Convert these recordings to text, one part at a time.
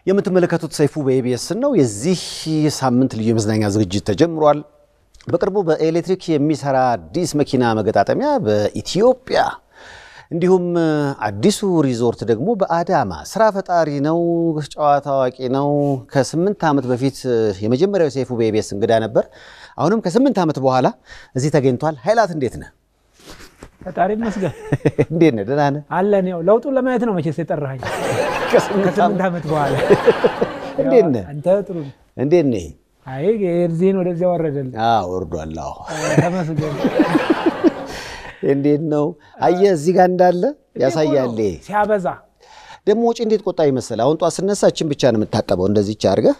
የምትመለከቱት ሰይፉ በኢቢኤስ ነው የዚህ ሳምንት ልዩ መዝናኛ ዝግጅት ተጀምሯል በቅርቡ በኤሌክትሪክ የሚሰራ አዲስ መኪና መገጣጠሚያ በኢትዮጵያ እንዲሁም አዲሱ ሪዞርት ደግሞ በአዳማ ስራ ፈጣሪ ነው ጨዋታ አዋቂ ነው ከ8 አመት በፊት የመጀመሪያው ሰይፉ በኢቢኤስ እንግዳ ነበር አሁንም ከ8 አመት በኋላ እዚህ ተገኝቷል ኃይላት እንዴት ነህ ፈጣሪ መስገን እንዴት ነህ ደህና ነህ አለን ያው ለውጡን ለማየት ነው መቼስ የጠራኸኝ ከ8 አመት በኋላ እንዴት ነህ አንተ ጥሩ እንዴት ነህ አይ የርዚን ወደዚያ ወረደል ወርዷል ተመስገን እንዴት ነው አየ እዚህ ጋር እንዳለ ያሳያል ሲያበዛ ደሞ ወጪ እንዴት ቆጣ ይመስል አሁን ጧት ስነሳችን ብቻ ነው የምታጠበው እንደዚህ አርገህ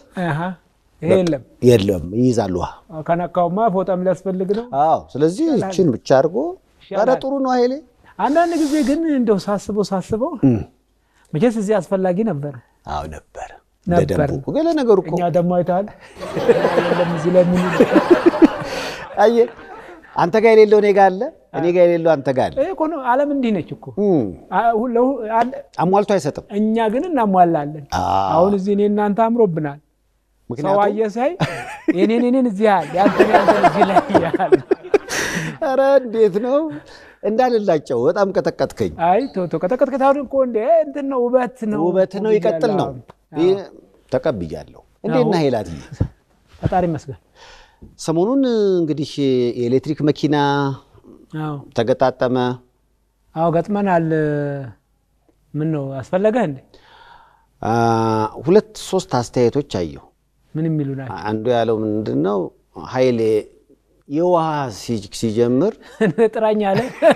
የለም ይይዛሉ ከነካውማ ፎጣም ሊያስፈልግ ነው ስለዚህ እቺን ብቻ አርጎ አረ ጥሩ ነው ኃይሌ አንዳንድ ጊዜ ግን እንደው ሳስበው መቼስ እዚህ አስፈላጊ ነበር ነበር ለደንቡ ገለ ነገር እኮ እኛ ደሞ አይታል ለምዚ ለምን አየ አንተ ጋር የሌለው እኔ ጋር አለ እኔ ጋር የሌለው አንተ ጋር አለ እኮ ነው ዓለም እንዲህ ነች እኮ አሟልቶ አይሰጥም እኛ ግን እናሟላለን አሁን እዚህ እኔ እናንተ አምሮብናል ሰው አየሳይ የኔን እዚህ ያለ ያንተን እዚህ ላይ ያለ አረ እንዴት ነው እንዳልላቸው በጣም ከተከተከኝ አይ ቶቶ ከተከተከታው እኮ እንዴ እንትን ነው ውበት ነው ይቀጥል ነው ተቀብያለሁ እንዴና ኃይላት ፈጣሪ መስገን ሰሞኑን እንግዲህ የኤሌክትሪክ መኪና ተገጣጠመ ገጥመናል ምን ነው አስፈልገ እንዴ 2-3 አስተያየቶች አየሁ ምን የሚሉና አንዱ ያለው ምንድነው ኃይሌ የውሃ ሲጀምር ጥራኛ አለ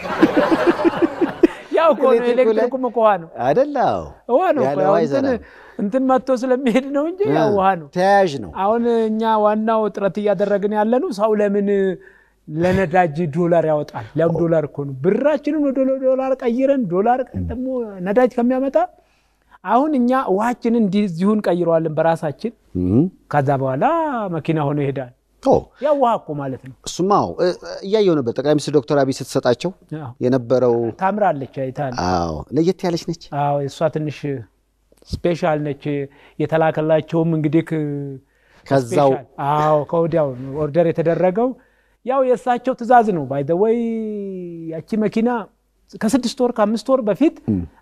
ያው እኮ ነው ኤሌክትሪኩ መቆዋ ነው አይደለም ነው እንትን መጥቶ ስለሚሄድ ነው እንጂ ያው ውሃ ነው ተያያዥ ነው አሁን እኛ ዋናው ጥረት ያደረግን ያለነው ሰው ለምን ለነዳጅ ዶላር ያወጣል ዶላር እኮ ነው ብራችንን ወደ ዶላር ቀይረን ዶላር ደግሞ ነዳጅ ከሚያመጣ አሁን እኛ ውሃችንን እንዲዚሁን ቀይረዋለን በራሳችን ከዛ በኋላ መኪና ሆኖ ይሄዳል ያው ውሃ እኮ ማለት ነው እሱማው ያየው ነበር ጠቅላይ ሚኒስትር ዶክተር አብይ ስትሰጣቸው የነበረው ታምራለች አይታል ለየት ያለች ነች እሷ ትንሽ ስፔሻል ነች የተላከላቸውም እንግዲህ ከዛው ከወዲያው ኦርደር የተደረገው ያው የሳቸው ትዕዛዝ ነው ባይ ዘ ወይ ያቺ መኪና ከ6 ወር ከ5 ወር በፊት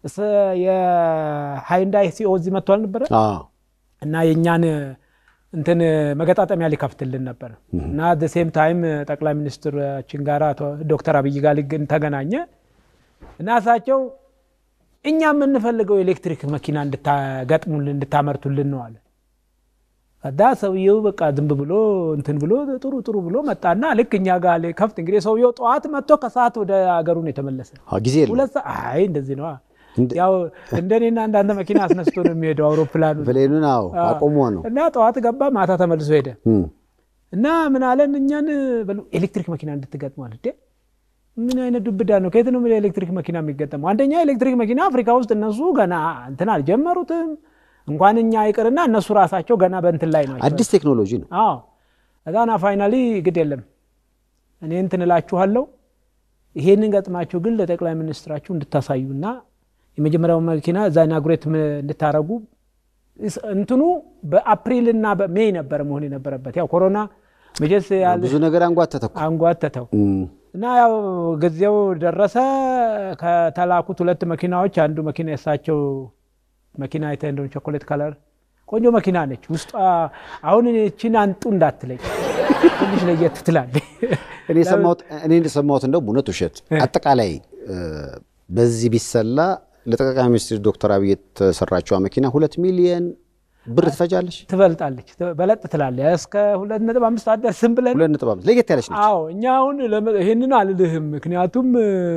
የሃይንዳይ ሲኦዚ መጥቷል ነበር እና የኛን እንትን መገጣጠሚያ ሊከፍትልን ነበር እና the same time ጠቅላይ ሚኒስትራችን ጋር ዶክተር አብይ ጋር ተገናኘ እና እሳቸው እኛ የምንፈልገው ኤሌክትሪክ መኪና እንድታገጥሙልን እንድታመርቱልን ነው አለ አዳ ሰውየው በቃ ዝም ብሎ እንትን ብሎ ጥሩ ብሎ መጣና ልክኛ ጋር ለከፍት እንግዲህ ሰውየው ጧት መጥቶ ከሰዓት ወደ አገሩ ነው የተመለሰ ጊዜ ሁለት እንደዚህ ነው ያው እንደኔና አንዳንድ መኪና አስነስቶ ነው የሚሄደው አውሮፕላኑ ብሌኑን አቆሞ ነው እና ጧት ገባ ማታ ተመልሶ ሄደ እና ምን አለን እኛን ኤሌክትሪክ መኪና እንድትገጥሙ አለ ምን አይነት ዱብዳ ነው ከየት ነው ኤሌክትሪክ መኪና የሚገጠመው አንደኛ ኤሌክትሪክ መኪና አፍሪካ ውስጥ እነሱ ገና እንትን አልጀመሩትም እንኳን እኛ አይቀርና እነሱ ራሳቸው ገና በእንትን ላይ ነው አዲስ ቴክኖሎጂ ነው አዛና ፋይናሊ ግድ የለም እኔ እንትን እላችኋለሁ ይሄንን ገጥማችሁ ግን ለጠቅላይ ሚኒስትራችሁ እንድታሳዩና የመጀመሪያው መኪና ዛናግሬት እንድታረጉ እንትኑ በአፕሪልና በሜይ ነበር መሆን የነበረበት ያው ኮሮና መጀስ ያለ ብዙ ነገር አንጓተተው እና ያው ጊዜው ደረሰ ከተላኩት 2 መኪናዎች አንዱ መኪና የሳቸው መኪና አይተንደው ቾኮሌት ከለር ቆንጆ መኪና ነች ውስጧ አሁን እቺን አንጡ እንዳትለኝ ትንሽ ለየት ትላለች እኔ ሰማሁት እንደው ቡነት ውሸት አጠቃላይ በዚህ ቢሰላ ለጠቅላይ ሚኒስትር ዶክተር አብይ ተሰራቸው መኪና 2 ሚሊዮን ብር ትፈጃለች ትበልጣለች በለጥ ትላለች እስከ 2.5 አደርስም ብለን 2.5 ለየት ያለች ነች እኛ አሁን ይሄንን አልልህም ምክንያቱም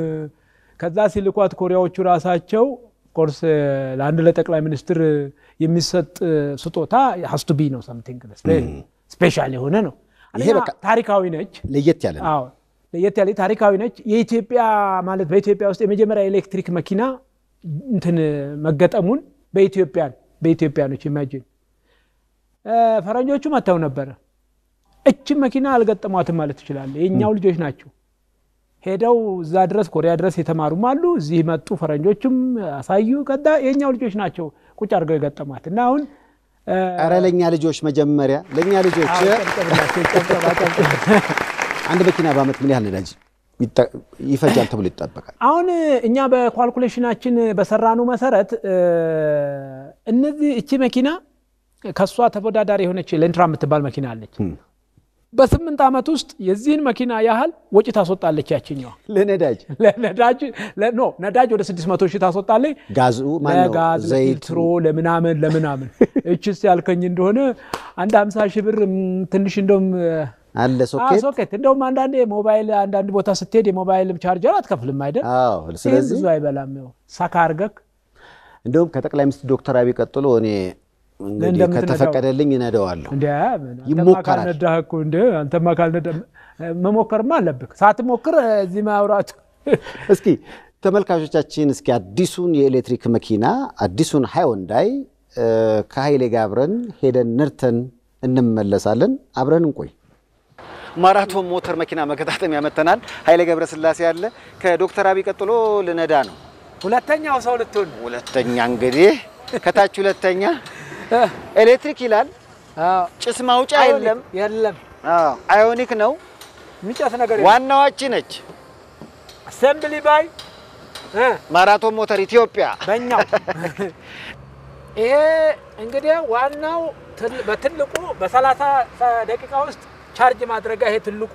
ከዛ ሲልኳት ኮሪያዎቹ ራሳቸው ኮርስ ለአንድ ለጠቅላይ ሚኒስትር የሚሰጥ ስጦታ has to be ነው something ስፔሻል የሆነ ነው ይሄ በቃ ታሪካዊ ነች ለየት ያለ ነው ለየት ያለ ታሪካዊ ነች የኢትዮጵያ ማለት በኢትዮጵያ ውስጥ የመጀመሪያ ኤሌክትሪክ መኪና እንትን መገጠሙን በኢትዮጵያኖች ኢማጂን ፈረንጆቹ መተው ነበር እቺ መኪና አልገጠሟትም ማለት ይችላል የኛው ልጆች ናቸው ሄደው እዛ ድረስ ኮሪያ ድረስ የተማሩም አሉ እዚህ መጡ ፈረንጆችም አሳዩ ከዳ የኛው ልጆች ናቸው ቁጭ አርገው የገጠማት እና አሁን ኧረ ለኛ ልጆች መጀመሪያ ለኛ ልጆች አንድ መኪና በአመት ምን ያህል ነዳጅ ይፈጃል ተብሎ ይጠበቃል? አሁን እኛ በካልኩሌሽናችን በሰራኑ መሰረት እነዚህ እቺ መኪና ከሷ ተወዳዳሪ የሆነች ለኢንትራ የምትባል መኪና አለች በ8 አመት ውስጥ የዚህን መኪና ያህል ወጪ ታስወጣለች ያቺኛው ለነዳጅ ነዳጅ ወደ 600 ሺህ ታስወጣለች ጋዙ ማነው ዘይት ትሮ ለምናምን እቺስ ያልከኝ እንደሆነ አንድ 50 ሺህ ብር ትንሽ እንደውም አለ ሶኬት እንደውም አንዳንዴ ሞባይል አንዳንድ ቦታ ስትሄድ የሞባይል ቻርጀር አትከፍልም አይደል? አዎ ስለዚህ ብዙ አይበላም ነው ሳካ አርገክ እንደውም ከጠቅላይ ሚኒስትር ዶክተር አብይ ቀጥሎ እኔ እንግዲህ ከተፈቀደልኝ እነደዋለሁ እንዴ ይሞከራል ነዳህኩ እንዴ አንተማ ካልነዳ መሞከርማ አለብክ ሳትሞክር እዚህ ማውራት እስኪ ተመልካቾቻችን እስኪ አዲሱን የኤሌክትሪክ መኪና አዲሱን ሃይወንዳይ ከኃይሌ ጋር አብረን ሄደን ነርተን እንመለሳለን አብረን እንቆይ ማራቶን ሞተር መኪና መከታተም ያመጣናል ኃይሌ ገብረስላሴ ያለ ከዶክተር አብይ ቀጥሎ ልነዳ ነው ሁለተኛው ሰው ልትሆን ሁለተኛ እንግዲህ ከታች ሁለተኛ ኤሌክትሪክ ይላል ጭስ ማውጫ የለም አዮኒክ ነው ምጫት ነገር ዋናዋች ነች አሰምብሊ ባይ ማራቶን ሞተር ኢትዮጵያ በእኛው ይሄ እንግዲህ ዋናው በትልቁ በ30 ደቂቃ ውስጥ ቻርጅ ማድረግ ይሄ ትልቁ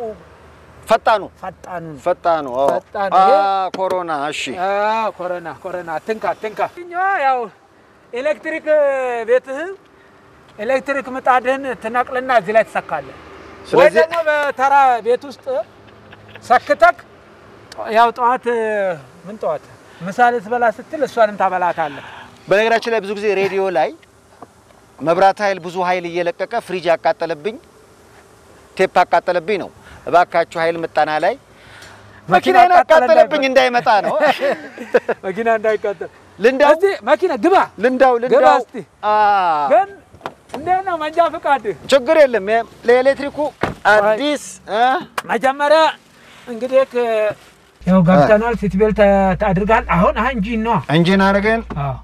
ፈጣኑ ኮሮና እሺ ኮሮና ትንካ ያው ኤሌክትሪክ ቤትህ ኤሌክትሪክ ምጣድህን ትናቅልና እዚህ ላይ ተሰካለህ ወይ ደግሞ በተራ ቤት ውስጥ ሰክተክ ያው ጧት ምሳሌ ትበላ ስትል እሷንም ታበላታለህ በነገራችን ላይ ብዙ ጊዜ ሬዲዮ ላይ መብራት ኃይል ብዙ ኃይል እየለቀቀ ፍሪጅ ያቃጠለብኝ ቴፕ ያቃጠለብኝ ነው እባካችሁ ኃይል መጣና ላይ መኪና ያቃጠለብኝ እንዳይመጣ ነው መኪና እንዳይቃጠል ልንዳው እስቲ መኪና ግባ ልንዳው እስቲ ግን እንደና መንጃ ፈቃድ ችግር የለም ለኤሌክትሪኩ አዲስ መጀመሪያ እንግዲህ ያው ገብተናል ሲት ቤልት ታድርጋል አሁን እንጂን አረገን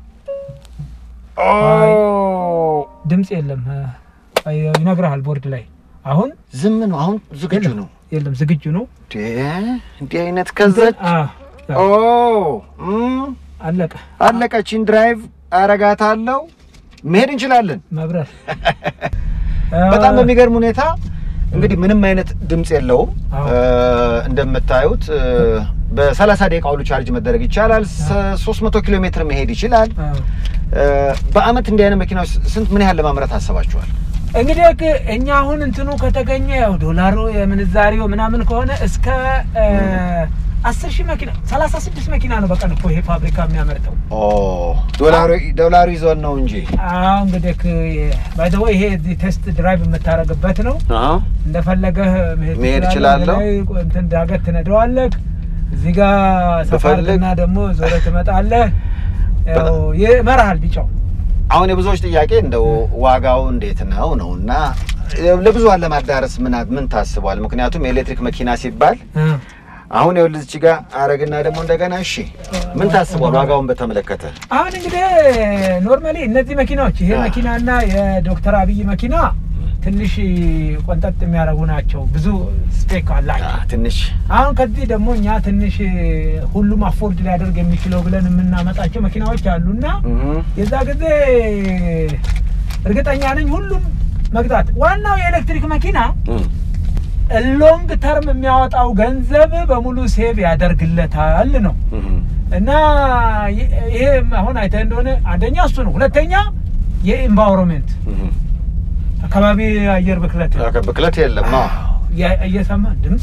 ድምጽ የለም ይነግራል ቦርድ ላይ አሁን ዝም ነው አሁን ዝግጁ ነው የለም ዝግጁ ነው እንዴ አይነት ከዘች አለቀችን ድራይቭ አረጋታለሁ መሄድ እንችላለን መብራት በጣም በሚገርም ሁኔታ እንግዲህ ምንም አይነት ድምጽ የለውም እንደምታዩት በ30 ደቂቃ ሁሉ ቻርጅ መደረግ ይችላል 300 ኪሎ ሜትር መሄድ ይችላል በአመት እንዲህ አይነት መኪናዎች ስንት ምን ያህል ለማምረት አሰባችኋል እንግዲህ እኛ አሁን እንትኑ ከተገኘ ያው ዶላሩ የምንዛሪው ምናምን ከሆነ እስከ 10,000 መኪና 36 መኪና ነው በቀን እኮ ይሄ ፋብሪካ የሚያመርተው ዶላሩ ይዞን ነው እንጂ እንግዲህ ባይ ዘ ወይ ይሄ ቴስት ድራይቭ የምታረግበት ነው እንደፈለገ መሄድ ይችላል እንትን ዳገት ትነደዋለህ እዚህ ጋር ሰፋልና ደግሞ ዞረ ትመጣለህ ያው የመርሃል ቢጫው አሁን የብዙዎች ጥያቄ እንደው ዋጋው እንዴት ነውና ለብዙ አለ ማዳረስ ምን ታስቧል ምክንያቱም ኤሌክትሪክ መኪና ሲባል አሁን የልጅ ጋር አረግና ደግሞ እንደገና እሺ ምን ታስቧል ዋጋውን በተመለከተ አሁን እንግዲህ ኖርማሊ እነዚህ መኪናዎች ይሄ መኪናና የዶክተር አብይ መኪና ትንሽ ቆንጠጥ የሚያረጉ ናቸው ብዙ ስፔክ አላቸው ትንሽ አሁን ከዚህ ደግሞ እኛ ትንሽ ሁሉም አፎርድ ሊያደርግ የሚችለው ብለን የምናመጣቸው መኪናዎች አሉና የዛ ጊዜ እርግጠኛ ነኝ ሁሉም መግዛት ዋናው የኤሌክትሪክ መኪና ሎንግ ተርም የሚያወጣው ገንዘብ በሙሉ ሴቭ ያደርግለታል ነው እና ይሄ አሁን አይተህ እንደሆነ አንደኛ እሱ ነው ሁለተኛ የኢንቫይሮንመንት አካባቢ አየር ብክለት የለም እየሰማ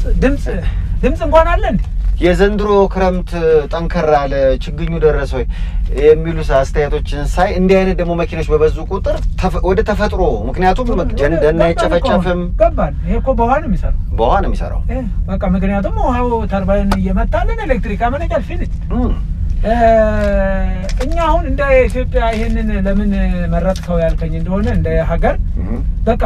ድምጽ እንኳን አለ እንዴ የዘንድሮ ክረምት ጠንከር አለ ችግኙ ደረሰው የሚሉ አስተያየቶችን ሳይ እንዲህ አይነት ደግሞ መኪኖች በበዙ ቁጥር ወደ ተፈጥሮ ምክንያቱም ጀንደና ይጨፈጨፍም ገባል ይሄ እኮ በኋላ ነው የሚሰራው በቃ ምክንያቱም ውሃው ተርባይን እየመታልን ኤሌክትሪክ አመነጫል ፊኒት እኛ አሁን እንደ ኢትዮጵያ ይሄንን ለምን መረጥከው ያልከኝ እንደሆነ እንደ ሀገር በቃ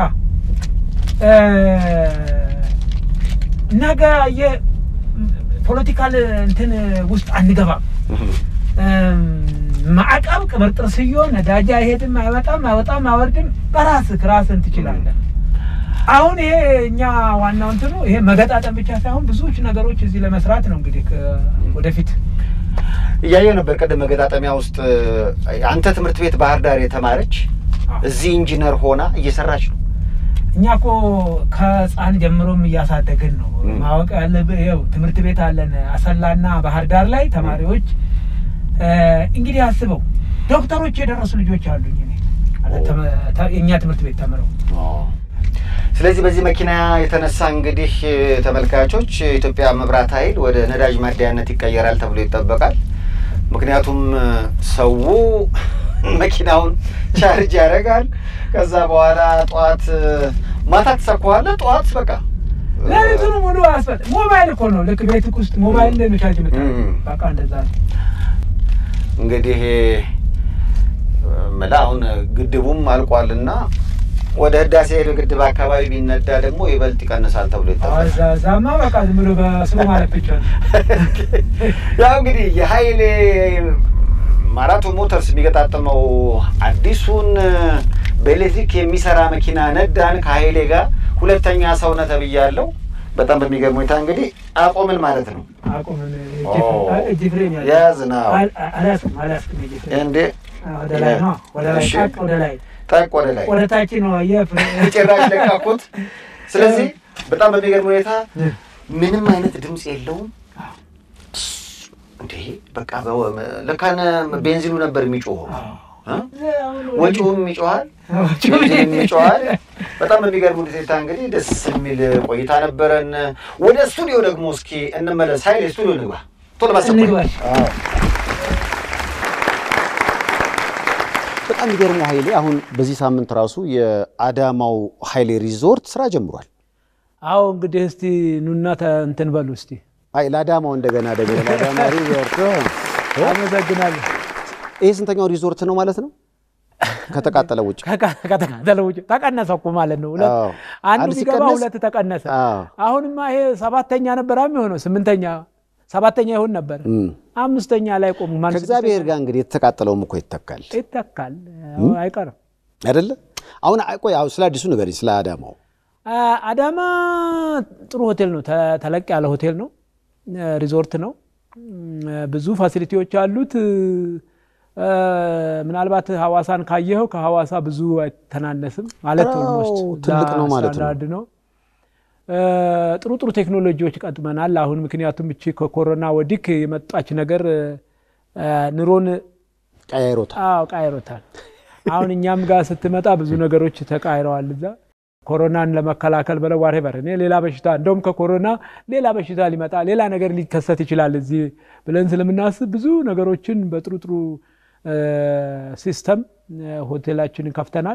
ነገ የፖለቲካል እንትን ውስጥ አንገባም ማዕቀብ ቅብርጥርስዮ ነዳጅ አይሄድም አይወጣም አወርድም ራስን ትችላለህ አሁን ይሄ እኛ ዋናው እንትኑ ይሄ መገጣጠም ብቻ ሳይሆን ብዙዎች ነገሮች እዚህ ለመስራት ነው እንግዲህ ወደፊት ያየው ነበር ቀደም መገጣጠሚያ ውስጥ አንተ ትምህርት ቤት ባህር ዳር የተማረች እዚህ ኢንጂነር ሆና እየሰራች ነው እኛኮ ከጻን ጀምሮም ያሳደገን ነው ማወቅ ያለበት ይሄው ትምህርት ቤት አለን አሰላና ባህር ዳር ላይ ተማሪዎች እንግዲህ አስበው ዶክተሮች የደረሱ ልጆች አሉኝ እኔ እኛ ትምህርት ቤት ተምረው ስለዚህ በዚህ መኪና የተነሳ እንግዲህ ተመልካቾች ኢትዮጵያ መብራት ኃይል ወደ ነዳጅ ማደያነት ይቀየራል ተብሎ ይጠበቃል ምክንያቱም ሰው መኪናውን ቻርጅ ያደርጋል ከዛ በኋላ ጧት ማታ ተሰኳለ ጧት በቃ ለሊቱን ሙሉ አስፈት ሞባይል እኮ ነው ልክ ቤት ውስጥ ሞባይል ላይ ቻርጅ መጣ በቃ እንደዛ እንግዲህ መላውን ግድቡም አልቋልና ወደ ህዳሴ ግድብ አካባቢ ቢነዳ ደግሞ ይበልጥ ይቀንሳል ተብሎ ይታሰባል ዛማ በቃ ዝም ብሎ በስሙ ማለት ብቻ ያው እንግዲህ የኃይሌ ማራቶን ሞተርስ የሚገጣጠመው አዲሱን በኤሌክትሪክ የሚሰራ መኪና ነዳን ከኃይሌ ጋር ሁለተኛ ሰው ነው ተብያለሁ በጣም በሚገርም ሁኔታ እንግዲህ አቆምን ማለት ነው አቆምን ጂፍሬም ያዝና አላስ እንዴ ወደ ላይ ነው ታቅ ወደ ላይ ወደ ታች ነው ጭራሽ ለቃኩት ስለዚህ በጣም በሚገርም ሁኔታ ምንም አይነት ድምጽ የለውም እንዴ በቃ ለካነ ቤንዚኑ ነበር የሚጮኸው ወጪውም ይጮሃል ይጮሃል በጣም በሚገርም ሁኔታ እንግዲህ ደስ የሚል ቆይታ ነበረን ወደ ስቱዲዮ ደግሞ እስኪ እንመለስ ኃይሌ ስቱዲዮ ንግባ ቶሎ ባሰብኩ በጣም የሚገርመው ኃይሌ አሁን በዚህ ሳምንት ራሱ የአዳማው ኃይሌ ሪዞርት ስራ ጀምሯል አዎ እንግዲህ እስቲ ኑና እንትን በሉ እስቲ አይ ለአዳማው እንደገና ለአዳማ ሪዞርት አመሰግናለሁ ይሄ ስንተኛው ሪዞርት ነው ማለት ነው ከተቃጠለው ውጭ ተቀነሰ እኮ ማለት ነው አንዱ ቢገባ ሁለት ተቀነሰ አሁንማ ይሄ ሰባተኛ ነበር የሚሆነው ስምንተኛ ሰባተኛ ይሆን ነበር አምስተኛ ላይ ቆሙ ማለት ከእግዚአብሔር ጋር እንግዲህ የተቃጠለውም እኮ ይተካል አይቀርም አይደለ አሁን ቆይ ስለ አዲሱ ነገር ስለ አዳማው አዳማ ጥሩ ሆቴል ነው ተለቅ ያለ ሆቴል ነው ሪዞርት ነው ብዙ ፋሲሊቲዎች አሉት ምናልባት ሐዋሳን ካየው ከሐዋሳ ብዙ አይተናነስም ማለት ትልቅ ነው ማለት ነው ጥሩ ቴክኖሎጂዎች ቀጥመናል አሁን ምክንያቱም እቺ ከኮሮና ወዲክ የመጣች ነገር ኑሮን ቀይሮታል አሁን እኛም ጋር ስትመጣ ብዙ ነገሮች ተቀይረዋል እዛ ኮሮናን ለመከላከል በለው whatever እኔ ሌላ በሽታ እንደውም ከኮሮና ሌላ በሽታ ሊመጣ ሌላ ነገር ሊከሰት ይችላል እዚህ ብለን ስለምናስብ ብዙ ነገሮችን በጥሩ ሲስተም ሆቴላችንን ከፍተናል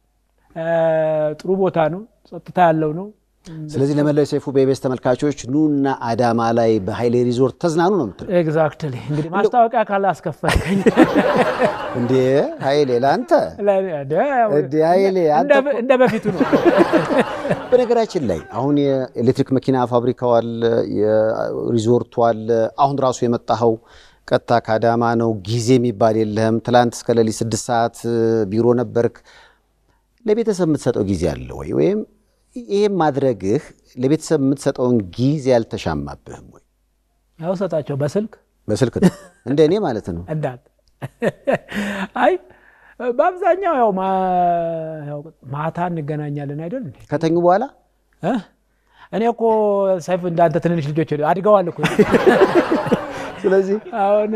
ጥሩ ቦታ ነው ጸጥታ ያለው ነው ስለዚህ ለመላው ሰይፉ በኢቢኤስ ተመልካቾች ኑና አዳማ ላይ በኃይሌ ሪዞርት ተዝናኑ ነው የምትለው ኤግዛክትሊ እንግዲህ ማስታወቂያ ካላስከፈለኝ እንዴ ኃይሌ ላንተ እንዴ ኃይሌ እንደ በፊቱ ነው በነገራችን ላይ አሁን የኤሌክትሪክ መኪና ፋብሪካው አለ የሪዞርቱ አለ አሁን ራሱ የመጣው ቀጥታ ከአዳማ ነው ጊዜ የሚባል የለህም ትላንት እስከ ሌሊት 6 ሰዓት ቢሮ ነበርክ ለቤተሰብ የምትሰጠው ጊዜ አለ ወይም ይሄ ማድረግህ ለቤተሰብ የምትሰጠውን ጊዜ ያልተሻማብህም ወይ ያው ሰጣቸው በስልክ እንደኔ ማለት ነው እንዳት አይ በአብዛኛው ያው ማታ እንገናኛለን አይደል ከተኙ በኋላ እኔ እኮ ሰይፍ እንዳንተ ትንንሽ ልጆች አድገዋል እኮ ስለዚህ አሁን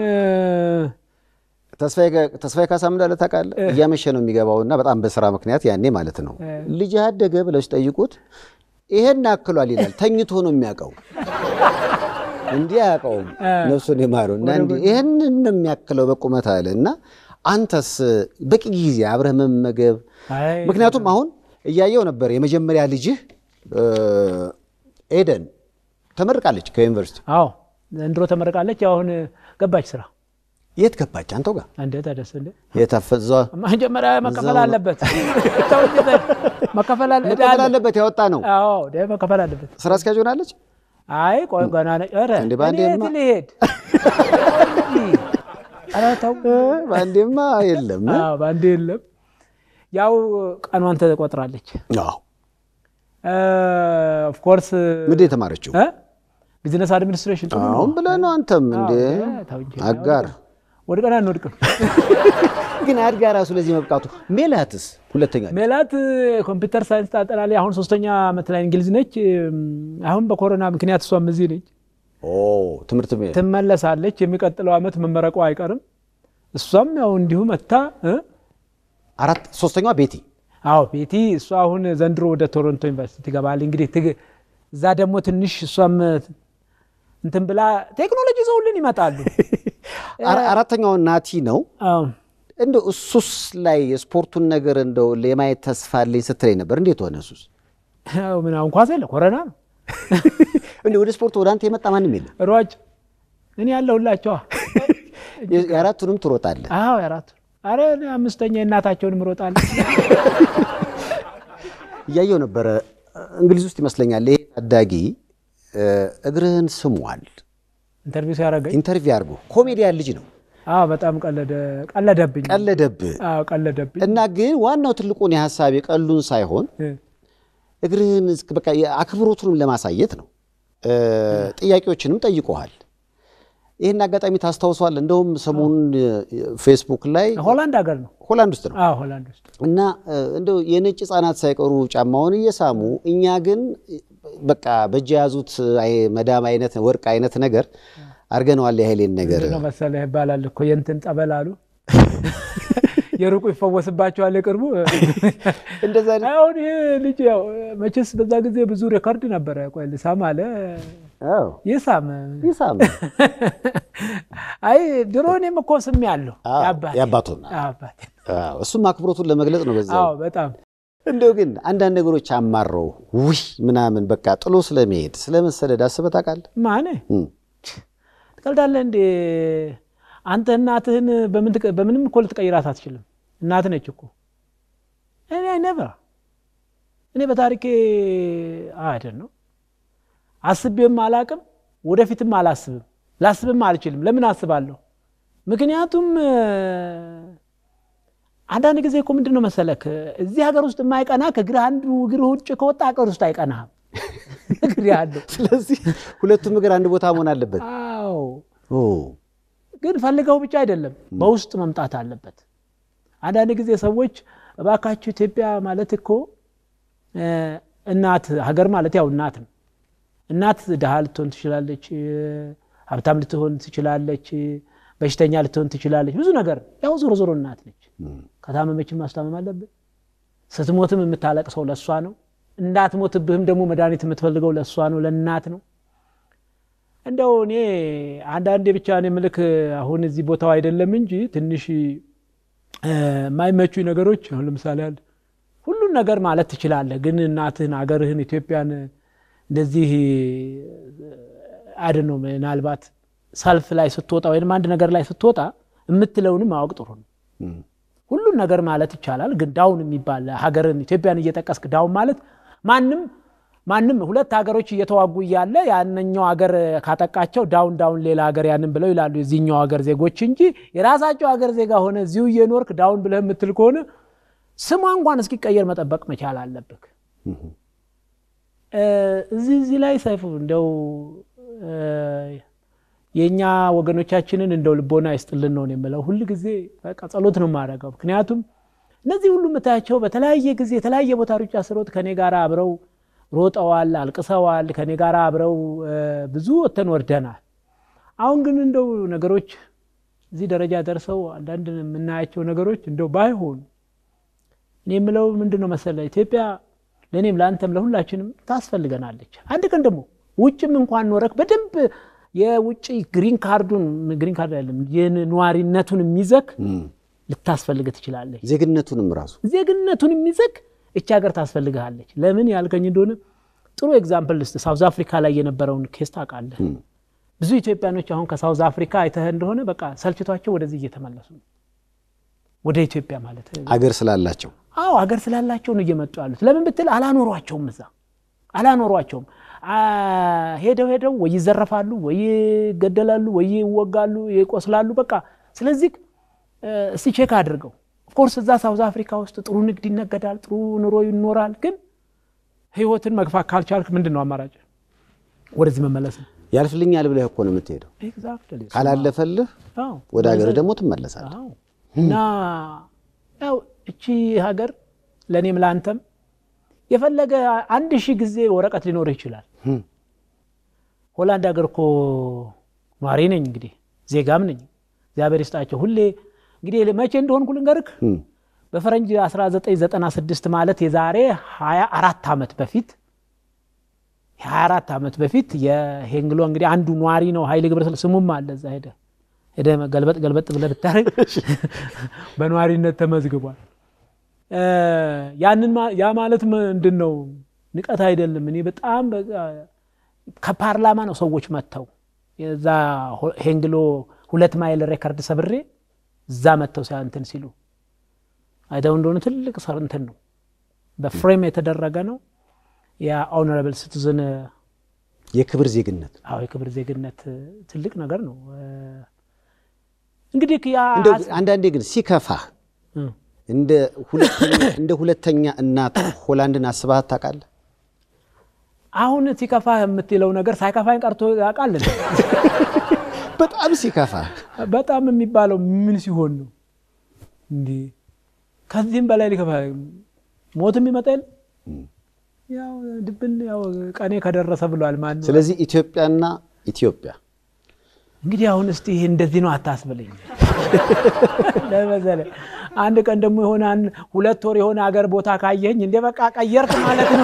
ተስፋዬ ካሳምዳለ ታውቃለህ እያመሸ ነው የሚገባውና በጣም በስራ ምክንያት ያኔ ማለት ነው ልጅ አደገ ብለው ሲጠይቁት ይሄን አክሏል ይላል ተኝቶ ነው የሚያቀው እንዴ ያቀው ነፍሱን ይማረው እና እንዴ ይሄን ነው የሚያክለው በቁመት አለና አንተስ በቂ ጊዜ አብረህ መመገብ ምክንያቱም አሁን እያየው ነበር የመጀመሪያ ልጅ ኤደን ተመርቃለች ከዩኒቨርሲቲ አዎ እንድሮ ተመርቃለች አሁን ገባች ስራ የት ገባች አንተው ጋር እንዴ ታደሰለ የተፈዘ መጀመሪያ መከፈል አለበት መከፈል አለበት ያወጣ ነው አዎ ደም መከፈል አለበት ስራ አስኪያጅ ሆናለች አይ ቆይ ገና ኧረ እንዴ ባንዴማ ሊሄድ አራታው ባንዴማ የለም ባንዴ የለም ያው ቀኗን ተቆጥራለች አዎ ኦፍ ኮርስ ምንድን የተማረችው ቢዝነስ አድሚኒስትሬሽን ጥሩ ነው አሁን ብለህ ነው አንተም እንዴ አጋር ወድቀና እንወድቅም ግን አድጋ ራሱ ለዚህ መብቃቱ ሜላትስ ሁለተኛ ሜላት ኮምፒውተር ሳይንስ ታጠናለች አሁን ሶስተኛ ዓመት ላይ እንግሊዝ ነች አሁን በኮሮና ምክንያት እሷም እዚህ ነች ትምህርት ቤት ትመለሳለች የሚቀጥለው ዓመት መመረቁ አይቀርም እሷም ያው እንዲሁ መታ አራት ሶስተኛዋ ቤቲ ቤቲ እሷ አሁን ዘንድሮ ወደ ቶሮንቶ ዩኒቨርሲቲ ገባል እንግዲህ እዛ ደግሞ ትንሽ እሷም እንትን ብላ ቴክኖሎጂ ዘውልን ይመጣሉ አራተኛው ናቲ ነው እንደው እሱስ ላይ ስፖርቱን ነገር እንደው ለማየት ተስፋልኝ ስትለኝ ነበር እንዴት ሆነ እሱስ ምን አሁን ኳስ የለ ኮሮና ነው እንዴ ወደ ስፖርት ወደ አንተ የመጣ ማንም የለም ሯጭ እኔ ያለሁላችሁ ያራቱንም ትሮጣለህ ያራቱ አረ አምስተኛ እናታቸውን ምሮጣል ያየው ነበር እንግሊዝ ውስጥ ይመስለኛል ይሄ አዳጊ እግርህን ስሟል ኢንተርቪው ሲያረጋኝ ኢንተርቪው አርጎ ኮሜዲያን ልጅ ነው በጣም ቀለደብኝ እና ግን ዋናው ትልቁን የሐሳብ የቀሉን ሳይሆን እግርህን በቃ አክብሮቱንም ለማሳየት ነው ጥያቄዎችንም ጠይቀዋል ይሄን አጋጣሚ ታስተዋውሷል እንደውም ሰሞን ፌስቡክ ላይ ሆላንድ ሀገር ነው ሆላንድ ውስጥ ነው ሆላንድ ውስጥ እና እንደው የነጭ ህፃናት ሳይቀሩ ጫማውን እየሳሙ እኛ ግን በቃ በእጅ ያዙት መዳም አይነት ወርቅ አይነት ነገር አርገነዋል የኃይሌን ነገር ነው መሰለህ ይባላል እኮ የንትን ጠበላሉ የሩቁ ይፈወስባቸዋል የቅርቡ እንደዛ አሁን ልጅ ያው መቼስ በዛ ጊዜ ብዙ ሬኮርድ ነበር ቆይ ልሳም አለ ይሳም አይ ድሮኔም እኮ ስም ያለው ያባቱና እሱም አክብሮቱን ለመግለጽ ነው በዛው በጣም እንደው ግን አንዳንድ ነገሮች አማረው ምናምን በቃ ጥሎ ስለመሄድ ስለመሰለድ አስበህ ታውቃለህ ማን ትቀልዳለህ እንዴ አንተ እናትህን በምንም እኮ ልትቀይራት አትችልም እናት ነች እኮ እኔ በታሪኬ አይደለም አስቤም አላቅም ወደፊትም አላስብም ላስብም አልችልም ለምን አስባለሁ ምክንያቱም አንዳንድ ጊዜ እኮ ምንድነው መሰለክ እዚህ ሀገር ውስጥ የማይቀና ከግራ አንዱ ግራ ውጭ ከወጣ ሀገር ውስጥ አይቀናም ግራ ያለው ስለዚህ ሁለቱም ግራ አንድ ቦታ መሆን አለበት ግን ፈልገው ብቻ አይደለም በውስጥ መምጣት አለበት አንዳንድ ጊዜ ሰዎች እባካችሁ ኢትዮጵያ ማለት እኮ እናት ሀገር ማለት ያው እናት ነው እናት ደሃ ልትሆን ትችላለች ሀብታም ልትሆን ትችላለች በሽተኛ ልትሆን ትችላለች ብዙ ነገር ያው ዞሮ እናት ነች ከታመመችም ማስታመም አለበት ስትሞትም የምታለቅሰው ለሷ ነው እንዳትሞትብህም ደግሞ መድኃኒት የምትፈልገው ለሷ ነው ለእናት ነው እንደው እኔ አንዳንዴ ብቻ ነው ምልክ አሁን እዚህ ቦታው አይደለም እንጂ ትንሽ ማይመቹ ነገሮች አሁን ለምሳሌ ሁሉ ነገር ማለት ትችላለህ ግን እናትህን ሀገርህን ኢትዮጵያን እንደዚህ አይደለም ምናልባት ሰልፍ ላይ ስትወጣ ወይንም አንድ ነገር ላይ ስትወጣ የምትለውንም ማወቅ ጥሩ ነው ሁሉ ነገር ማለት ይቻላል ግን ዳውን የሚባል ሀገርን ኢትዮጵያን እየተቀስክ ዳውን ማለት ማንንም ሁለት ሀገሮች እየተዋጉ ይያለ ያንኛው ሀገር ካጠቃቸው ዳውን ሌላ ሀገር ያንን ብለው ይላሉ እዚህኛው ሀገር ዜጎች እንጂ የራሳቸው ሀገር ዜጋ ሆነ እዚሁ እየኖርክ ዳውን ብለህ የምትል ከሆነ ስሟ እንኳን እስኪቀየር መጠበቅ መቻል አለበት እዚህ ላይ ሰይፉ እንደው የኛ ወገኖቻችንን እንደው ልቦና ይስጥልን ነው የምለው ሁሉ ጊዜ በቃ ጸሎት ነው ማረጋው ምክንያቱም እነዚህ ሁሉ መታያቸው በተለያየ ጊዜ የተለያየ ቦታ ሩጫ ስሮት ከኔ ጋር አብረው ሮጠዋል አልቅሰዋል ከኔ ጋር አብረው ብዙ ወተን ወርደናል አሁን ግን እንደው ነገሮች እዚህ ደረጃ ደርሰው አንዳንድ የምናያቸው ነገሮች እንደው ባይሆን እኔ የምለው ምንድነው መሰለህ ኢትዮጵያ ለኔም ላንተም ለሁላችንም ታስፈልገናለች አንድ ቀን ደግሞ ውጭም እንኳን ኖረክ በደንብ የውጭ ግሪን ካርድ አይደለም የነዋሪነቱን የሚዘክ ልታስፈልግ ትችላለህ ዜግነቱን የሚዘክ እቺ ሀገር ታስፈልጋለች ለምን ያልከኝ እንደሆነ ጥሩ ኤግዛምፕል ሳውዝ አፍሪካ ላይ የነበረውን ኬስ ታውቃለህ ብዙ ኢትዮጵያኖች አሁን ከሳውዝ አፍሪካ አይተህ እንደሆነ በቃ ሰልችቷቸው ወደዚህ እየተመለሱ ነው ወደ ኢትዮጵያ ማለት ሀገር ስላላቸው ሀገር ስላላቸው ነው እየመጡ ያሉት ለምን ብትል አላኖሯቸውም ሄደው ወይ ይዘረፋሉ ወይ ይገደላሉ ወይ ይወጋሉ ይቆስላሉ በቃ ስለዚህ እስቲ ቼክ አድርገው ኦፍ ኮርስ እዛ ሳውዝ አፍሪካ ውስጥ ጥሩ ንግድ ይነገዳል ጥሩ ኑሮ ይኖራል ግን ህይወትን መግፋት ካልቻልክ ምንድነው አማራጭ ወደዚህ መመለስ ነው ያልፍልኛል ብለህ እኮ ነው የምትሄደው ኤግዛክትሊ ካላለፈልህ ወደ ሀገር ደግሞ ትመለሳለህ እና ያው እቺ ሀገር ለኔም ላንተም የፈለገ 1000 ጊዜ ወረቀት ሊኖር ይችላል ሆላንድ ሀገር እኮ ማሪ ነኝ እንግዲህ ዜጋም ነኝ እግዚአብሔር ይስጣቸው ሁሌ እንግዲህ መቼ እንደሆንኩ ልንገርክ በፈረንጅ 1996 ማለት የዛሬ 24 አመት በፊት 24 አመት በፊት የሄንግሎ እንግዲህ አንዱ ኗሪ ነው ኃይሌ ገብረስላሴ ስሙም አለ እዛ ሄደ ገልበጥ ብለህ ብታረግ በኗሪነት ተመዝግቧል ያንን ያ ማለት ምንድነው ንቀት አይደለም እኔ በጣም ከፓርላማ ነው ሰዎች መተው የዛ ሄንግሎ 2 ማይል ሬከርድ ሰብሬ እዛ መተው ሳንተን ሲሉ አይደው እንደሆነ ትልቅ ሰርንተን ነው በፍሬም የተደረገ ነው ያ ኦነረብል ሲቲዝን የክብር ዜግነት የክብር ዜግነት ትልቅ ነገር ነው እንግዲህ ያ አንዳንዴ ግን ሲከፋ እንደ ሁለተኛ እናት ሆላንድን አስባህ ታውቃለህ አሁን ሲከፋ የምትለው ነገር ሳይከፋኝ ቀርቶ ያውቃል በጣም ሲከፋ በጣም የሚባለው ምን ሲሆን ነው እንዴ ከዚህም በላይ ሊከፋ ሞትም ይመጣል ያው ድብን ያው ቀኔ ከደረሰ ብሏል ማን ነው ስለዚህ ኢትዮጵያና ኢትዮጵያ እንግዲህ አሁን እስቲ እንደዚህ ነው አታስብልኝ ለበዘለ አንድ ቀን ደግሞ ይሆን 2 ወር ይሆን ሀገር ቦታ ካየኝ እንደ በቃ ቀየርክ ማለት ነው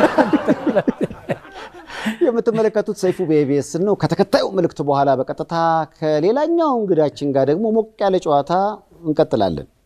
የምትመለከቱት ሰይፉ በኢቢኤስ ነው ከተከታዩ መልእክት በኋላ በቀጥታ ከሌላኛው እንግዳችን ጋር ደግሞ ሞቅ ያለ ጨዋታ እንቀጥላለን